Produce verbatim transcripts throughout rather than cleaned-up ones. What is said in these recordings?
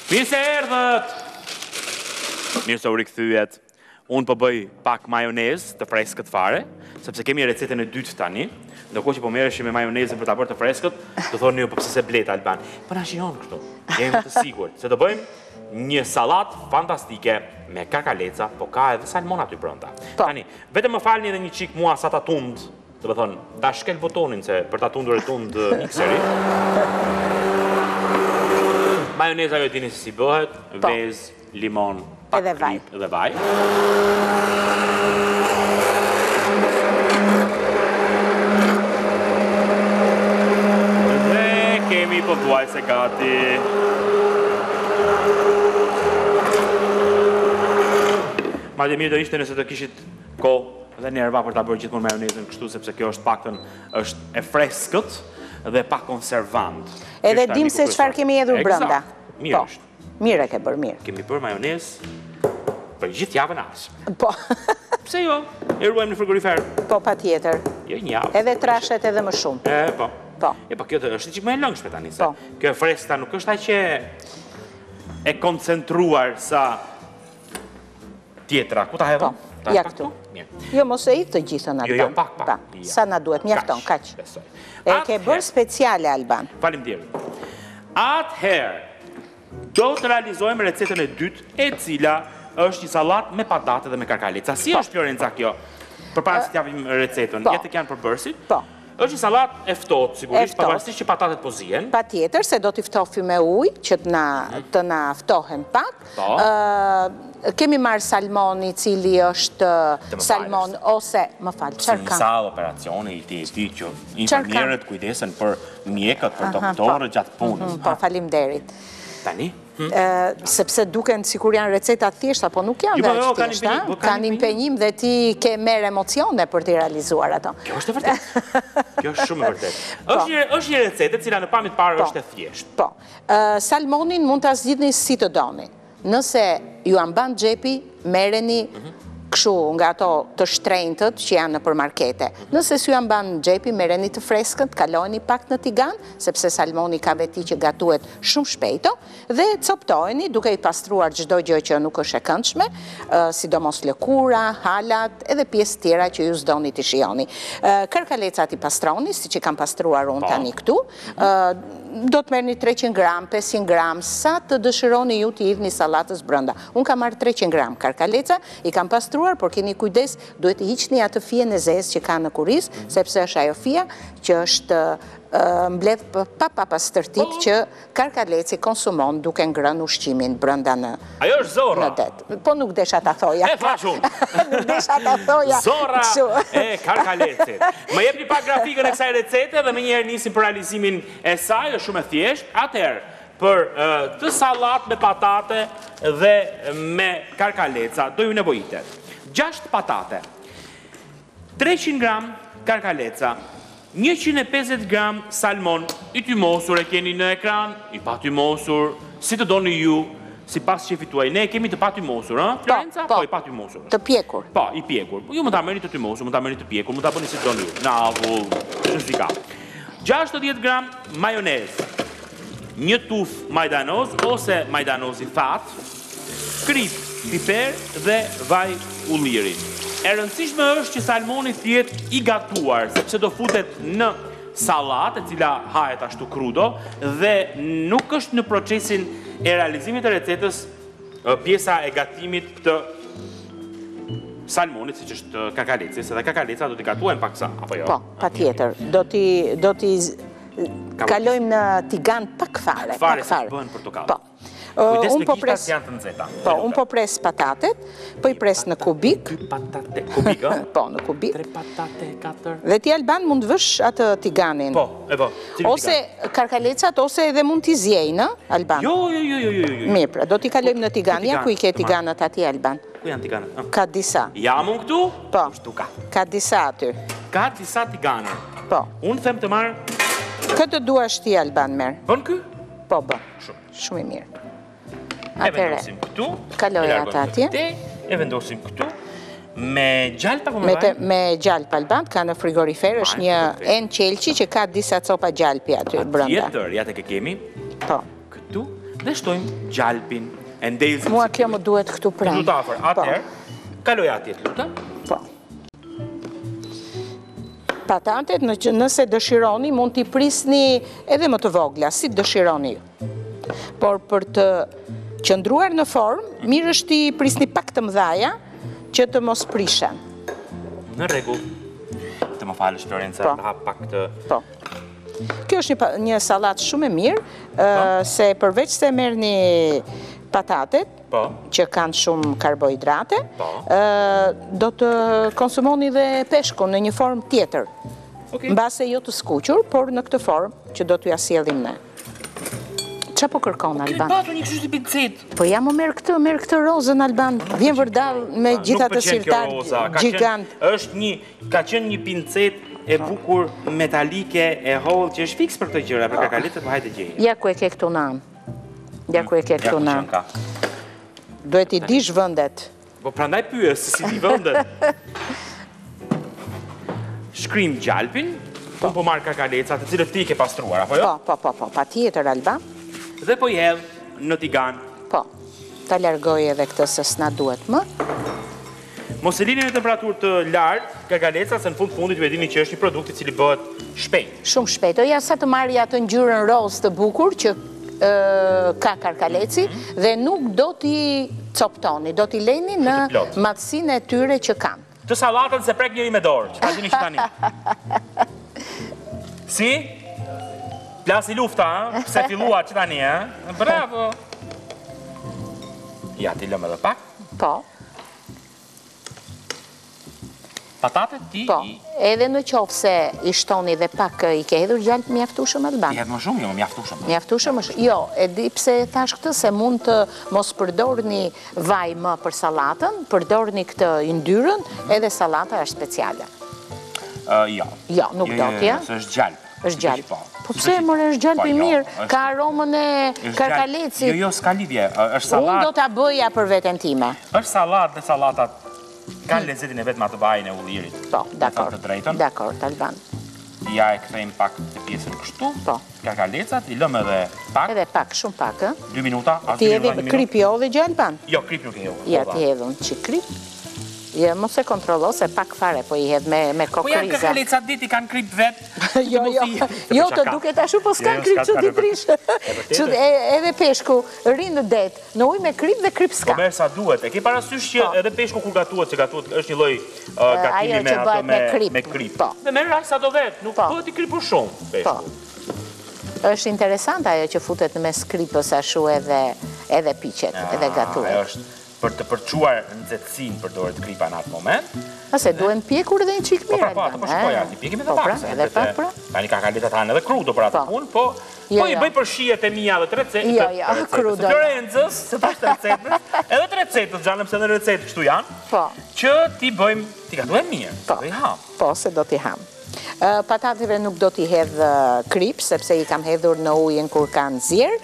Mirë se erdhët! Mirë se u rikëthyet. Unë po bëj pak majonez të freskët fare, sepse kemi recetën e dytë tani, ndërkohë që po merreshim me majonezën për ta bërë të freskët, do thoni ju po pse se blet Alban. Po na shijon kështu. Jemi të sigurt se do bëjmë një sallatë fantastike me kakaleca, po ka edhe salmon aty brenda. Tani, vetëm më falni edhe një çik mua sa ta tund, do të thonë, ta shkel botonin se për ta tundur e tund mikseri. Majoneza ju dini se si bëhet, vezë, limon, edhe vaj. Edhe vaj. Dhe kemi pothuajse gati. Madje mirë do ishte nëse të kishit kohë dhe nerva për ta bërë gjithmonë majonezën kështu, sepse kjo është paktën është e freskët dhe pa konservant. Edhe dim se çfarë kemi hedhur brenda. Mirë është. Mirë e ke bërë, mirë. Kemi bërë majonezë për gjithë javën as. Po. Pse jo? E ruajmë në frigorifer. Po, patjetër. Jo një javë. Edhe trashet edhe më shumë. E, po. Po. E, po, kjo të është çik më e lëngshme tani se. Po. Kjo e freskëta nuk është aq e e koncentruar sa tjetra. Ku ta hedhëm? Po, ja këtu. Jo, mos e i të gjithën, Alban. Jo, jo, pak, pak. Sa na duhet, mjafton, kaq. E ke bërë speciale, Alban. Faleminderit. Atëherë, do të realizojmë recetën e dytë, e cila është një sallatë me patate dhe me kakaleca. Si është Florenca kjo? Përpara se t'japim recetën, jetë janë përbërësit. Po. Është një sallatë e ftohtë, sigurisht, pavarësisht që patatet po zihen. Patjetër, se do t'i ftofi me ujë, që të na ftohen pak. Kemi marrë salmoni, cili është salmon ose, më falë, çfarë ka? Sa operacione i ti e ti që infermierët kujdesen për mjekët, për doktorët gjatë punës. Po, faleminderit. Tani? Sepse duken sikur janë receta thjeshta, po nuk janë veç thjeshta. Kanë impenjim dhe ti ke merr emocione për t'i realizuar ato. Kjo është e vërtet. Kjo është shumë e vërtet. Është një recetë e cila në pamje të parë është e thjeshtë. Po. Salmonin mund ta zgjidhni si të doni. Nëse ju amban xhepi, merreni kështu nga ato të shtrenjtët që janë nëpër markete. Nëse s'ju amban xhepi, merreni të freskët, kalojeni pak në tigan, sepse salmoni ka veti që gatuhet shumë shpejto, dhe coptojeni duke i pastruar çdo gjë që nuk është e këndshme, sidomos lëkura, halat, edhe pjesë tjera që ju s'doni t'i shijoni. Karkalecat i pastroni, siç i kam pastruar unë tani këtu. Do të merrni treqind gram, pesëqind gram, sa të dëshironi ju t'i hidhni sallatës brenda. Unë kam marrë treqind gram karkaleca, i kam pastruar, por keni kujdes, duhet i hiqni atë fijen e zezë që ka në kuriz, sepse është ajo fija që është mbledh pa pa pastërtit që karkaleci konsumon duke ngrënë ushqimin brenda në det. Ajo është Zora. Po nuk desha ta thoja. E fashun. Nuk desha ta thoja. Zora e karkalecit. Më jepni pak grafikën e kësaj recete dhe më njëherë nisim për realizimin e saj, është shumë e thjeshtë. Atëherë, për të sallatë me patate dhe me karkaleca, do ju nevojitet gjashtë patate, treqind gram karkaleca, njëqind e pesëdhjetë gram salmon, i tymosur, e keni në ekran, i pa tymosur, si të doni ju, si pas shefit tuaj. Ne kemi të pa tymosur, Florenca? Po, i pa tymosur. Të pjekur. Po, i pjekur. Ju më ta merrni të tymosur, më ta merrni të pjekur, më ta bëni si të doni ju. Na, avull, që si ka. gjashtëdhjetë gram majonez, një tuf majdanoz ose majdanoz i thatë, krip, piper dhe vaj ulliri. E rëndësishme është që salmoni t'jetë i gatuar, sepse do futet në sallatë, e cila hahet ashtu krudo, dhe nuk është në procesin e realizimit të recetës pjesa e gatimit të salmonit, siç është kakaleca, se dhe kakaleca do t'i gatuajmë paksa, apo jo? Po, patjetër. Do t'i do t'i kalojmë në tigan pak fare, pak fare. Bëhen portokallë. Po. Kujdes me gishtat që janë të nxehta. Po, unë po pres patatet, po i pres në kubik. Dy patate, kubik, ë? Po, në kubik. Tre patate, katër. Dhe ti Alban mund vësh atë tiganin. Po, e po. Ose karkalecat, ose edhe mund t'i zjej, në, Alban? Jo, jo, jo, jo, jo. Mirë, pra, do t'i kalojmë në tigan. Ja, ku i ke tiganët ati, Alban? Ku janë tiganët? Ka disa. Jam unë këtu? Po. Shtuka. Ka disa aty. Ka disa tiganë. Po. Unë them të marë... Këtë duash ti, Alban, merë. Bën kë? Po, bën. Shumë. Shumë i mirë. E vendosim këtu. Kaloja ata atje. E vendosim këtu. Me gjalpa po me vaj? Me gjalpa, Alban, ka në frigorifer, është një enë qelqi që ka disa copa gjalpi aty brenda. Tjetër, ja të ke kemi. Po. Këtu. dhe shtojmë gjalpin e ndezim. Mua kjo më duhet këtu pranë. Këtu afër. Atëherë, kaloj atje, lutem. Po. Patatet, nëse dëshironi, mund t'i prisni edhe më të vogla, si të dëshironi ju. Por për të qëndruar në formë, mirë është t'i prisni pak të mëdhaja, që të mos prishen. Në rregull. Të më falësh, Florenca, të hap pak të... Po. Kjo është një salat shumë e mirë, se përveç se merrni patatet, që kanë shumë karbohidrate, do të konsumoni dhe peshkun në një formë tjetër. Mbase jo të skuqur, por në këtë formë që do t'ju asjellim ne. Qa po kërkon, Alban? Këtë patu një kështu si pincet. Po ja më merë këtë, merë këtë rozën, Alban. Vjen vërdal me gjitha të siltarë gjigant. është një, ka qenë një pincet e bukur metalike e hollë që është fiks për të gjëra, për kakaletet më hajtë gjejë. Ja ku e ke këtu nanë. Ja ku e ke këtu nanë. Duhet i dish vëndet. Po prandaj pyes, si di vëndet. Shkrim gjalpin, po po marr kakalecat, të cilët ti ke pastruar, apo jo? Po, po, po, po, pa tjetër, Alban. Dhe po i hedh në tigan. Po, ta largoj edhe këtë se s'na duhet më. Mos e lini në temperaturë të lartë kakaleca, se në fund fundit ju e dini që është një produkt i cili bëhet shpejt. Shumë shpejt. O ja sa të marrë atë ngjyrën roz të bukur që ka karkaleci dhe nuk do t'i coptoni, do t'i leni në matësinë e tyre që kanë. Të sallatën se prek njëri me dorë, që ta dini që tani. Si? Plasi lufta, se fillua që tani, e? Bravo! Ja, t'i lëmë edhe pak. Po. Patatet ti... Po, edhe në qofë se i shtoni dhe pak i ke hedhur gjallë mjaftushëm, Alban? I hedhë më shumë, jo, mjaftushëm. Mjaftushëm është? Jo, e di pse thash këtë se mund të mos përdorni vaj më për salatën, përdorni këtë yndyrën, edhe salata është speciale. Jo. Jo, nuk do t'ja. Se është gjallë. është gjallë. Po pse mërë është gjallë për mirë, ka aromën e karkalecit. Jo, jo, s'ka lidhje, është salat... Unë do t'a bëja për veten time. është salat dhe salatat kanë lezetin e vetë ma të vajin e ullirit. Po, dakor, dakor, Alban. Ja e këthejmë pak të pjesën kështu, kakalecat, i lëmë edhe pak. Edhe pak, shumë pak, e? Dy minuta, as dy minuta, një minuta. Ti edhe krip jo dhe gjallë, Alban? Jo, krip nuk e jo. Ja, ti edhe unë që krip. Ja, mos e kontrolo, se pak fare po i hedh me kokriza. Po janë kakalecat diti kanë krip vetë. Jo, jo, jo të duket ashu, po s'kanë krip që ti trishë. Edhe peshku rinë në det, në uj me krip dhe krip s'ka. Po merë sa duhet, e ke parasysh që edhe peshku kur gatuat, që gatuat është një loj gatimi me ato me krip. Dhe merë rakë sa do vetë, nuk bëhet i kripur shumë peshku. është interesant ajo që futet në mes kripës ashu edhe piqet, edhe gatuet. Për të përquar në zetësin për dore të kripa në atë moment. Ase duen pjekur dhe një qikë mirë. Po, pra, të përshkoja, ti pjekim edhe pak. Edhe pak, pra. Ta një kakaletat hanë edhe krudo për atë punë, po i bëj për shijet e mija dhe të recetës. Jo, jo, krudo. Të Florenzës, se të ashtë recetës, edhe të recetës, gjanëm se në recetë kështu janë, që ti bëjmë, ti ka duhem mirë, se do i hamë. Po, se do t'i hamë. Patative nuk do t'i hedhë krip, sepse i kam hedhur në ujën kur kanë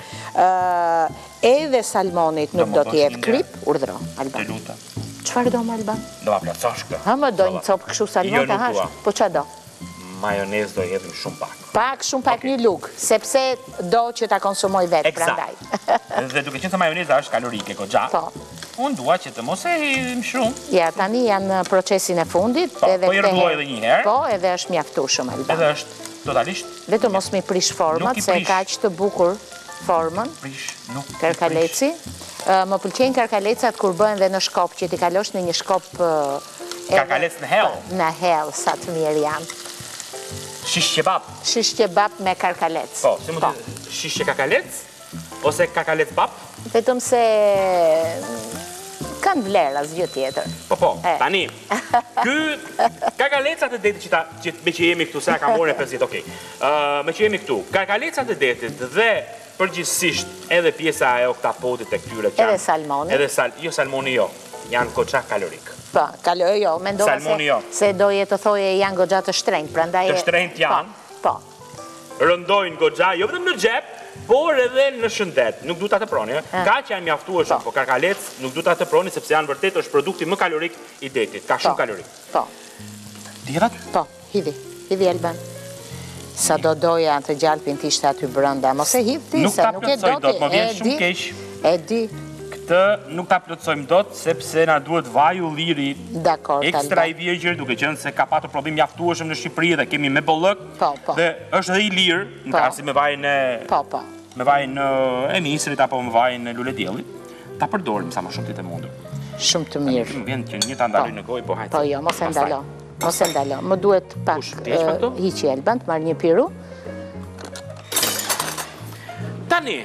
zirë. Edhe salmonit nuk do t'i hedhë krip, urdhro, Alban. Qëfar do më, Alban? Do ma plëcosh këtë. Ha më do një copë këshu salmon të hash? Po qa do? Majonez do i hedhim shumë pak. Pak, shumë pak një luk, sepse do që ta konsumoj vetë, prandaj. Dhe duke qenë se majoneza është kalorike, ko gja. Po. Unë dua që të mos e hedhim shumë. Ja, tani janë procesin e fundit. Po, po i rëndoj edhe një herë. Po, edhe është mjaftueshëm, Alban. Edhe është totalisht. Vetëm mos mi prish format, se ka që të bukur formën. Prish, nuk prish. Karkaleci. Më pëlqejnë karkalecat kur bëhen dhe në shkop, që ti kalosh në një shkop... Karkalec në hell. Në hell, sa të mirë janë. Shish kebab. Shish kebab me karkalec. Po, se më të shish kakalec, ose kakalec bab? Vetëm se kanë vlerë asgjë tjetër. Po, po, tani, ky kakalecat e detit që me që jemi këtu, se a ka morë e përzit, okej, me që jemi këtu, kakalecat e detit dhe përgjithsisht edhe pjesa e oktapotit e këtyre që edhe salmoni. Edhe salmoni, jo salmoni jo, janë goxha kalorik. Po, kaloj jo, mendova se doje të thoje janë goxha të shtrenjt, prandaj... Të shtrenjt janë. Po. Rëndojnë goxha, jo vetëm në xhep, por edhe në shëndet. Nuk du ta të proni, ka që janë mjaftueshëm, po karkalec nuk du ta të proni, sepse janë vërtet është produkti më kalorik i detit, ka shumë kalorik. Po. Tjerat? Po, hidhi, hidhi Alban. Sa do doja të gjalpin t'ishte aty brënda, mos e hip ti, Nuk se ta nuk e plotësoj do dot, ti, më vjen e shumë di, keq. e di, Këtë nuk ta plotësojmë dot, sepse na duhet vaj ulliri dakor, ekstra i virgjër, duke qenë se ka patur prodhim mjaftueshëm në Shqipëri dhe kemi me bollëk. Po, po. Dhe është edhe i lirë, në Po. krahasim me vajin e po, po. me vajin e misrit apo me vajin e lulediellit. Ta përdorim sa më shumë ditë e mundur. Shumë të mirë. Më vjen që një ta ndaloj në gojë, po hajde. Po jo, mos e ndalo. Mos e ndalo. Më duhet pak Kush, ti heq pak këtu? hiqi Elban, të marrë një piru. Tani,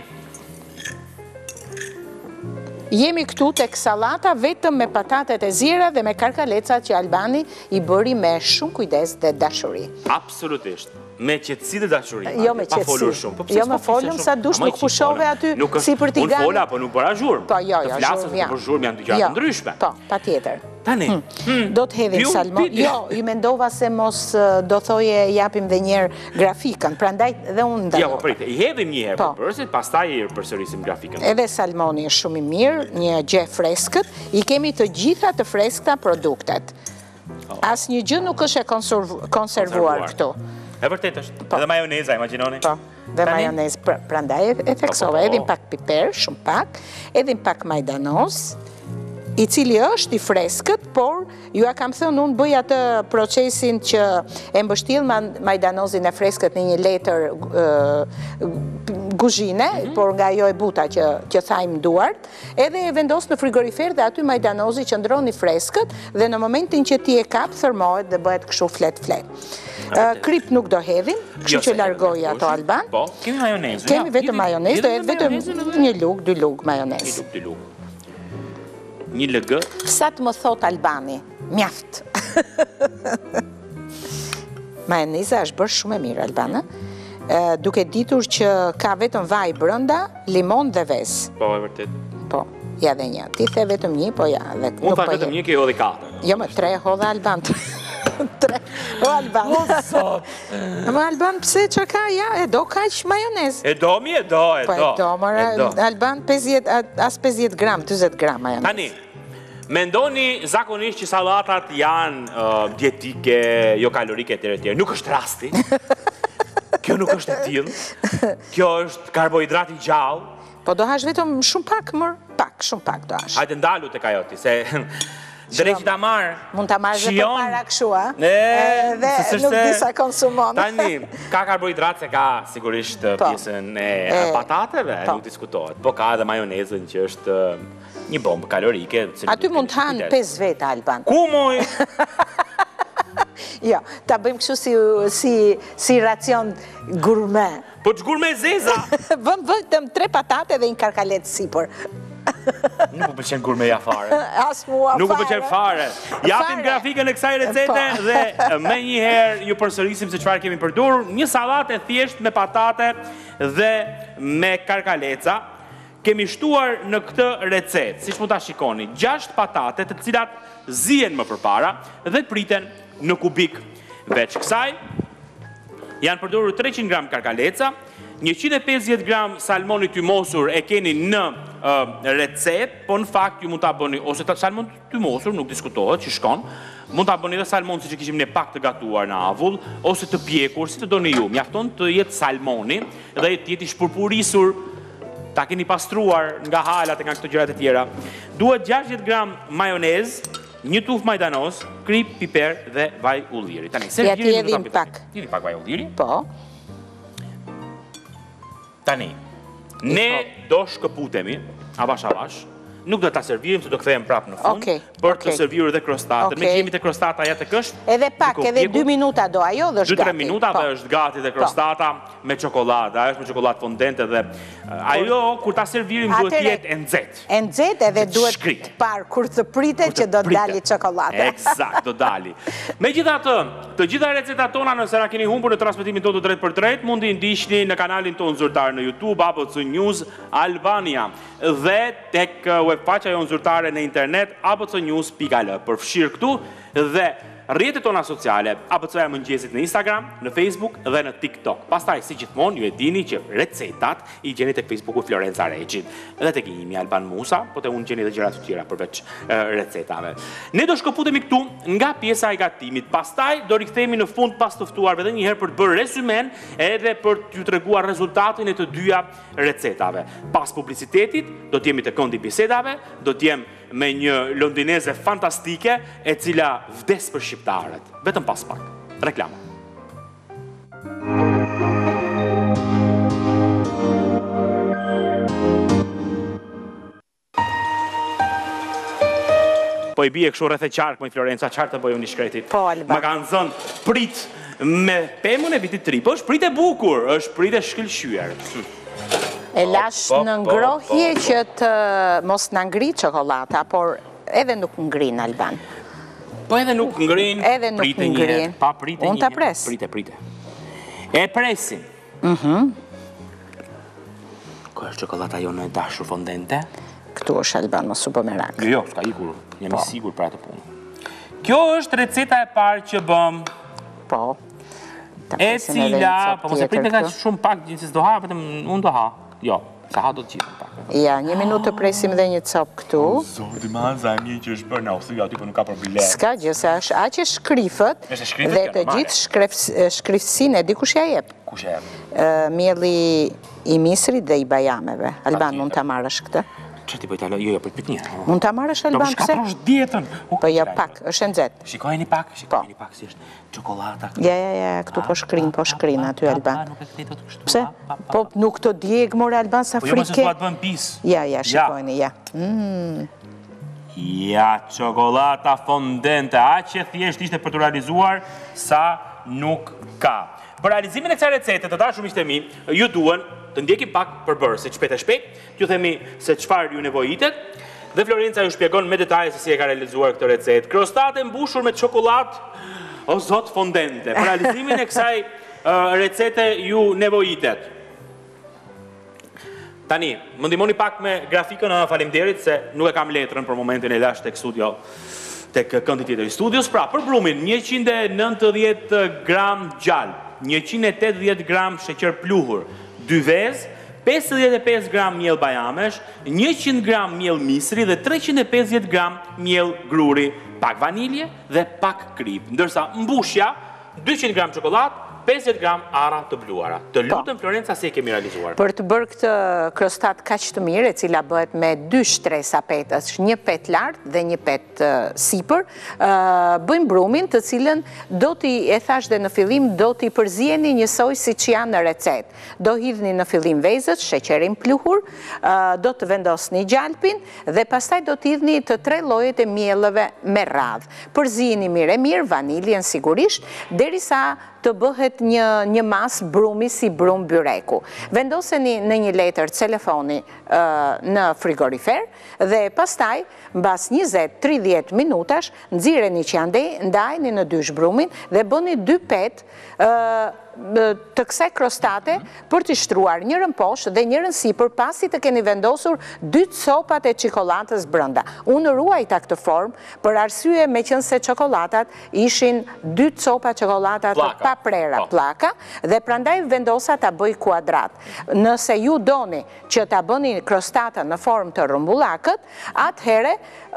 Jemi këtu tek sallata vetëm me patatet e zira dhe me karkalecat që Albani i bëri me shumë kujdes dhe dashuri. absolutisht. Me qetësi dhe dashuri. Jo me Pa folur qetësi. shumë. Po pse Jo s'po me flisë folëm shumë? sa dush, Ama i nuk qik pushove fola. aty Nuk është- si për t'i Unë gani. fola, po nuk bëra zhurmë. Po jo, jo, Të flasës, zhurmë po janë. për zhurmë janë dy gjëra Jo, të ndryshme. Po, patjetër. Tani, Do të hedhim Piu, salmon. pi- Jo, i mendova se mos uh, do thoje japim dhe njerë grafikën, prandaj dhe unë ja, ndalova. po prit, i hedhim një herë Po. për përsit, pastaj i përsërisim grafikën. Edhe salmoni është shumë i mirë, një gjë freskët, i kemi të gjitha të freskëta produktet. As një gjë nuk është e konserv- konservuar këtu. E vërtet është. Po. Edhe majoneza, imagjinoni. Po, dhe Tani? majonez, pra- prandaj e- e theksova, Po, po, po. edhim pak piper, shumë pak, edhim pak majdanoz, i cili është i freskët, por ju a kam thënë unë bëj atë procesin që e mbështill ma- majdanozin e freskët në një letër ë, guzhine, por nga ajo e buta që, që thajmë duart, edhe e vendos në frigorifer dhe aty majdanozi qëndron i freskët dhe në momentin që ti e kap, thërmohet dhe bëhet kështu flet-flet. Ë, Krip nuk do hedhim, kështu Jo, që se largoj hedhim, ato kush? Alban. Po, kemi majonezë. Kemi ja, vetëm hidhim- majonez, do hidhim jetë me vetëm majonezën edhe- një lug, dy lug Një majonez. lug, dy lug. Një lëgë. Sa të më thot Albani, mjaft. Majoneza është bërë shumë e mirë, Albana. Ë, duke ditur që ka vetëm vaj brënda, limon dhe ves. Po, e vërtet. Po, ja dhe një. Ti the vetëm një, po ja. Dhe Unë nuk thash po vetëm je. një, ke hodhi katër. Jo, më tre hodha Alban. Tre. O, Alban. sot. Ma Alban, pse që ka, ja, e do kaq majonez. E do mi, e do, e do. Po e do, mora, E do. Alban, pesëdhjetë, a- as pesëdhjetë gram, njëzet gram majonez. Tani, mendoni zakonisht që sallatat janë uh, dietike, jo kalorike etj etj. Nuk është rasti. Kjo nuk është e tillë. Kjo është karbohidrat i gjallë. Po do hash vetëm shumë pak, mër, pak, shumë pak do hash. Hajde ndalu tek ajo ti, se drejt që ta marr. Mund ta marrësh edhe shijon- përpara kështu, a? Ne, Dhe se nuk s'është- di sa konsumon. Tani, ka karbohidrat se ka sigurisht Po. pjesën e E, patateve, po. nuk diskutohet. Po ka edhe majonezën që është uh, një bombë kalorike. cilën Aty duhet mund të keni hanë kujdes. pesë veta, Alban. Ku moj? Jo, ta bëjmë kështu si, si, si racion gourmet. Po çgur me zeza. Vëm vetëm tre patate dhe një karkalet sipër. Nuk u pëlqen gurmeja fare. As mua Nuk u fare. pëlqen fare. Japim Fare. grafikën e kësaj recete Po. dhe me një herë ju përsërisim se çfarë kemi përdorur. Një sallatë thjesht me patate dhe me karkaleca. Kemi shtuar në këtë recetë, siç mund ta shikoni, gjashtë patate të cilat zihen më përpara dhe priten në kubik. Veç kësaj, janë përdorur treqind gram karkaleca, njëqind e pesëdhjetë gram salmoni tymosur e keni në uh, recetë, po në fakt ju mund ta bëni ose ta salmon tymosur, nuk diskutohet që shkon. Mund ta bëni edhe salmon siç e kishim ne pak të gatuar në avull ose të pjekur, si të doni ju. Mjafton të jetë salmoni dhe të jetë i shpërpurisur, ta keni pastruar nga halat e nga këto gjërat e tjera. Duhet gjashtëdhjetë gram majonez, një tufë majdanoz, krip, piper dhe vaj ulliri. Tani, Ja, ti servirin edhim nuk ta pak. Tini pak vaj ulliri. Po, Tani, ne do shkëputemi, avash avash, nuk do ta servirim, se do kthehem prapë në fund, Okej, për të okej. serviruar edhe krostatën. Me Okej. që jemi te krostata ja tek është. edhe pak, duke u edhe pjekur. dy minuta do ajo dhe është dy tre gati. minuta Po. dhe është gati dhe krostata me çokoladë, ajo është me çokoladë fondente dhe uh, ajo kur ta servirim duhet të Atëre- jetë e nxehtë. E nxehtë edhe Të duhet shkrit. të parë kur të pritet që do të pritet. dali çokoladë. Eksakt, do dali. Megjithatë, të gjitha recetat tona nëse na keni humbur në transmetimin tonë të drejt për drejt, mundi ndiqni në kanalin tonë zyrtar në YouTube A B C News Albania dhe tek webfaqja jonë zyrtare në internet a b c news pikë a l. Përfshir këtu dhe rrjetet tona sociale, A B C-ja e mëngjesit në Instagram, në Facebook dhe në TikTok. Pastaj, si gjithmonë, ju e dini që recetat i gjeni tek Facebooku Florenca Regjit dhe tek imi Alban Musa, po te unë gjeni edhe gjëra të tjera përveç recetave. Ne do shkëputemi këtu nga pjesa e gatimit. Pastaj do rikthehemi në fund pas të ftuarve edhe një herë për të bërë resumen edhe për t'ju treguar rezultatin e të dyja recetave. Pas publicitetit do t'jemi të këndi bisedave, do t'jem me një londineze fantastike e cila vdes për shqiptarët. Vetëm pas pak. Reklama. Po i bie kështu rreth e qark, më i Florenca, qartë të bëjmë një shkreti. Po, Alba. Ma kanë zënë prit me pemën e vitit tri. Po është prit e bukur, është prit e shkëlqyer. E lash në ngrohje që të mos në ngri çokolata, por edhe nuk ngrin, Alban. Po edhe nuk ngrin, Edhe nuk prite një ngrin. herë. Pa prite një Unë ta herë. pres. Prite, prite. E presim. Mhm. Ko është çokolata jonë e dashur fondente? Këtu është, Alban, mos u bë merak. Jo, jo, s'ka ikur. Jam i sigurt për atë punë. Kjo është receta e parë që bëm. Po. Ta E presim edhe një cila, copë po mos e tjetër pritet ka këtu. shumë pak, gjithsesi do ha, vetëm unë do ha. Jo, sa ha do të gjithë pak. Ja, një minutë të presim dhe një copë këtu. Zoti ma zani që është bërë na u thyja aty, po nuk ka problem. S'ka gjë, se është aq e shkrifët Është e shkrifët, dhe kjo, të normale. gjithë shkref- shkrifësinë e di kush ja jep. Kush e jep? Ë, Mielli i misrit dhe i bajameve. Alban, Patjetër. mund ta marrësh këtë? Çfarë ti po italo? Jo, jo, prit prit një. Mund ta marrësh, Do Alban, më pse? shkatrosh dietën. Po jo, pak, është e nxehtë. Shikojeni pak, shikojeni pak si është çokolata. Ja, ja, ja, këtu po shkrin, po shkrin aty, Alban. Nuk e kthej dot kështu. Pse? Po nuk të djeg, more, Alban, sa Po jo, mos e frike. thua të bën pis. Ja, ja, shikojni, ja. Mm. Ja, çokolata fondente, aq e thjesht ishte për të realizuar sa nuk ka. Për realizimin e kësaj recete, të dashur miqtë e mi, ju duhen të ndjekim pak përbërësit shpejt e shpejt, t'ju themi se çfarë ju nevojitet, dhe Florenca ju shpjegon me detaje se si e ka realizuar këtë recetë. Krostate mbushur me çokoladë, o zot fondente. Për realizimin e kësaj uh, recete ju nevojitet. Tani, më ndihmoni pak me grafikën, faleminderit se nuk e kam letrën për momentin e lash tek studio, tek këndi tjetër i studios. Pra, për brumin, njëqind e nëntëdhjetë gram gjalp, njëqind e tetëdhjetë gram sheqer pluhur, dy vezë, pesëdhjetë e pesë gram miell bajamesh, njëqind gram miell misri dhe treqind e pesëdhjetë gram miell gruri, pak vanilje dhe pak krip. Ndërsa mbushja, dyqind gram çokoladë, pesëdhjetë gram ara të bluara. Të lutem Florenca se e kemi realizuar. Për të bërë këtë krostat kaq të mirë, e cila bëhet me dy shtresa petës, një pet lart dhe një pet uh, sipër, uh, bëjmë brumin, të cilën do t'i, e thash dhe në fillim, do t'i përzjeni njësoj si që janë në recet. Do hidhni në fillim vezët, sheqerin pluhur, uh, do të vendosni gjalpin dhe pastaj do t'hidhni të tre llojet e miellëve me radhë. Përzjeni mirë e mirë, vaniljen sigurisht, derisa të bëhet një, një mas brumi si brum byreku. Vendoseni në një letër telefoni uh, në frigorifer dhe pastaj, mbas njëzet deri tridhjetë minutash, nxirreni që ande, ndajni në dysh brumin dhe bëni dy pet uh, të kësaj krostate për të shtruar njërën poshtë dhe njërën sipër pasi të keni vendosur dy copat e çokoladës brenda. Unë ruajta këtë formë për arsye me qenë se çokoladat ishin dy copa çokolada të pa prera pllaka dhe prandaj vendosa ta bëj kuadrat. Nëse ju doni që ta bëni krostatën në formë të rrumbullakët, atëherë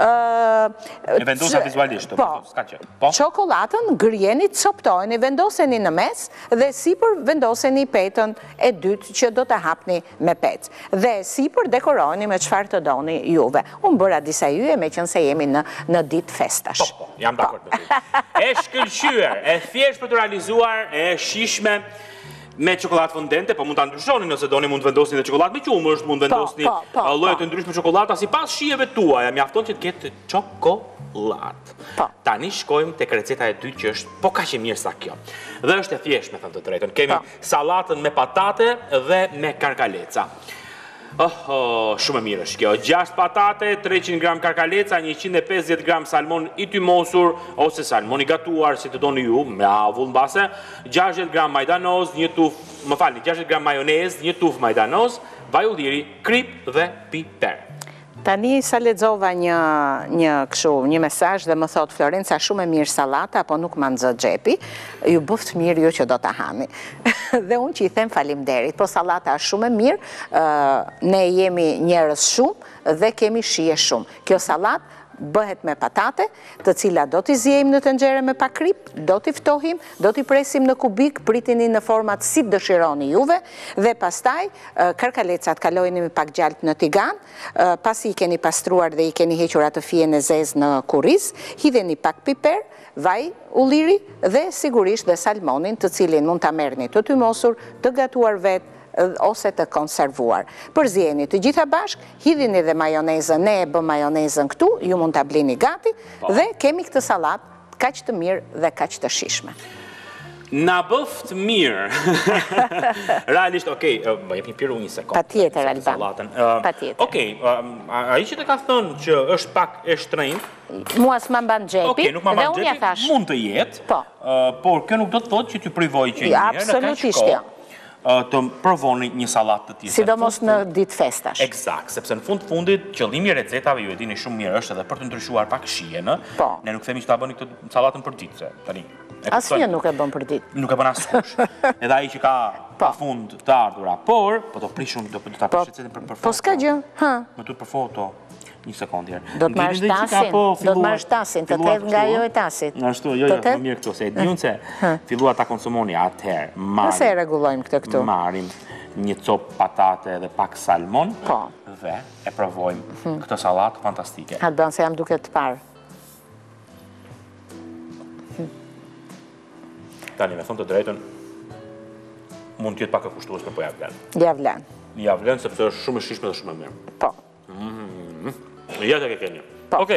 e vendosa vizualisht, po, s'ka që. Po. Çokoladën ngrijeni, coptojeni, vendoseni në mes dhe sipër vendoseni petën e dytë që do të hapni me pecë. Dhe sipër dekoroni me çfarë të doni juve. Unë bëra disa yje me qenë se jemi në, në ditë festash. Po, po, jam dakord me ty. E shkëlqyer, e thjesht për të realizuar, e shishme, me çokoladë fondente, po mund ta ndryshoni nëse doni, mund të vendosni dhe çokoladë me qumësht, mund vendosni po, po, po, lloje të ndryshme çokolada sipas shijeve tuaja, mjafton që të ketë çokoladë. Po. Tani shkojmë tek receta e dytë që është po kaq e mirë sa kjo. Dhe është e thjeshtë, me thënë të drejtën. Kemi po. sallatën me patate dhe me karkaleca. Oh, oh, shumë e mirë është kjo. gjashtë patate, treqind gram karkaleca, njëqind e pesëdhjetë gram salmon i tymosur ose salmon i gatuar, si të doni ju, me avull mbase, gjashtëdhjetë gram majdanoz, një tuf, më falni, gjashtëdhjetë gram majonez, një tuf majdanoz, vaj ulliri, krip dhe piper. Tani sa lexova një një kështu, një mesazh dhe më thot Florenca shumë e mirë sallata, po nuk ma nxë xhepi. Ju bëft mirë ju që do ta hani. Dhe unë që i them faleminderit, po sallata është shumë e mirë, ne jemi njerëz shumë dhe kemi shije shumë. Kjo sallat bëhet me patate, të cilat do t'i zjejmë në tenxhere me pak krip, do t'i ftohim, do t'i presim në kubik, pritini në format si dëshironi juve, dhe pastaj kërkalecat kalojni me pak gjalt në tigan, pasi i keni pastruar dhe i keni hequr atë fijen e zezë në kurriz, hidheni pak piper, vaj, ulliri dhe sigurisht dhe salmonin, të cilin mund ta merrni të tymosur, të gatuar vetë, ose të konservuar. Përzjeni të gjitha bashk, hidhini dhe majonezën, ne e bëm majonezën këtu, ju mund të blini gati, dhe kemi këtë salat kaq të mirë dhe kaq të shishme. Na bëft mirë. Realisht, okej, më jep një piru një sekundë. Pa tjetër, Alban. Pa tjetër. Okej, a i që të ka thënë që është pak e shtrenjtë, mua s'ma mban xhepi, dhe unë ja thash. Mund të jetë, por kjo nuk do të thotë që t'ju privoj që një herë në absolutisht jo. Të provoni një salat të tjetër. Sidomos në ditë festash. Eksakt, sepse në fund fundit qëllimi i recetave ju e dini shumë mirë është edhe për të ndryshuar pak shijen, ne nuk themi që ta bëni këtë salatën për ditë, tani. Asnjë nuk e bën për ditë. Nuk e bën askush. Edhe ai që ka pafund të ardhura, por po të prishun do ta prish recetën për foto. Po s'ka gjë, ha. Më tut për foto. Një sekond herë. Do të marrësh tasin, do të marrësh tasin, të tëtë nga jo e tasit. Ashtu, jo, jo, më mirë këtu, se e diun se fillua ta konsumoni atëherë. Nëse e rregullojmë këtë këtu? Marrim një copë patate dhe pak salmon dhe e provojmë këtë sallatë fantastike. Alban, se jam duke të parë. Tani, me thonë të drejtën, mund t'jetë pak e kushtueshme, po ja vlen. Ja vlen. Ja vlen, sepse është shumë e shishme dhe shumë e mirë. Po. Ja të ke kenja. Okej.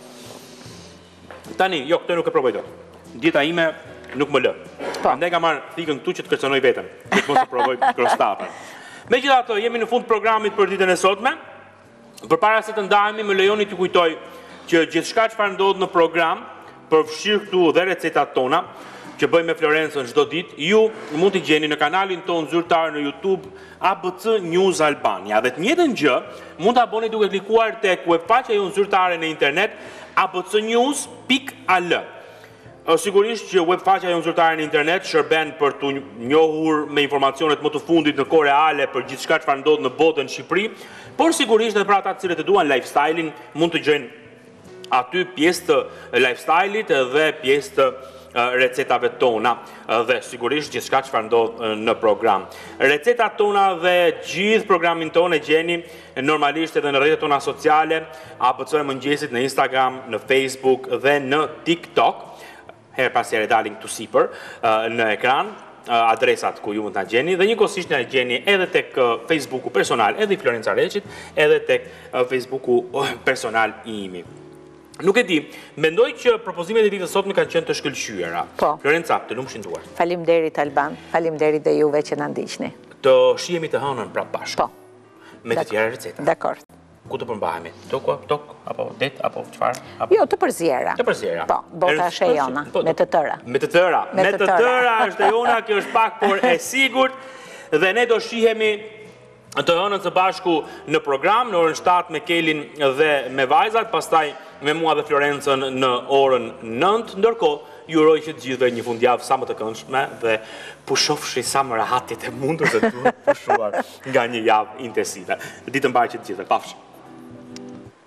Tani, jo, këtë nuk e provoj dot. Dieta ime nuk më lë. Andaj ka marrë thikën këtu që të kërcënoj veten, që të mos e provoj krostatën. Megjithatë, jemi në fund programit për ditën e sotme. Përpara se të ndahemi, më lejoni t'ju kujtoj që gjithçka çfarë ndodh në program, përfshirë këtu dhe recetat tona, që bëjmë me Florencën çdo ditë, ju mund t'i gjeni në kanalin tonë zyrtar në YouTube A B C News Albania. Dhe të njëjtën gjë mund ta bëni duke klikuar tek webfaqja jonë zyrtare në internet a b c news pikë a l. Sigurisht që webfaqja jonë zyrtare në internet shërben për t'u njohur me informacionet më të fundit në kohë reale për gjithçka çfarë ndodh në botën Shqipëri, por sigurisht edhe për ata të cilët e duan lifestyle-in mund të gjejnë aty pjesë të lifestyle-it dhe pjesë të recetave tona dhe sigurisht gjithçka çfarë ndodh në program. Recetat tona dhe gjithë programin tonë e gjeni normalisht edhe në rrjetet tona sociale, A B C Mëngjesit në Instagram, në Facebook dhe në TikTok. Her pas here dalin këtu sipër në ekran adresat ku ju mund ta gjeni dhe njëkohësisht na gjeni edhe tek Facebooku personal edhe i Florenca Reçit, edhe tek Facebooku personal i imi. Nuk e di, mendoj që propozimet e ditës sotme kanë qenë të shkëlqyera. Po. Florenca, të lumshin duar. Faleminderit Alban, faleminderit dhe juve që na ndiqni. Të shihemi të hënën prapë bashkë. Po. Me të tjera receta. Dakor. Ku të përmbahemi? Tok, tok, apo det, apo çfarë? Jo, të përzjera. Të përzjera. Po, bota është e jona, me të tëra. Me të tëra. Me të tëra është e jona, kjo është pak, por e sigurt. Dhe ne do shihemi të hënën së bashku në program, në orën shtatë me Kelin dhe me vajzat, pastaj me mua dhe Florencën në orën nëntë, ndërkohë ju uroj që të gjithëve një fundjavë sa më të këndshme dhe pushofshi sa më rahatit e mundur se duhet pushuar nga një javë intensive. Ditën mbarë që të gjithëve, pafshi.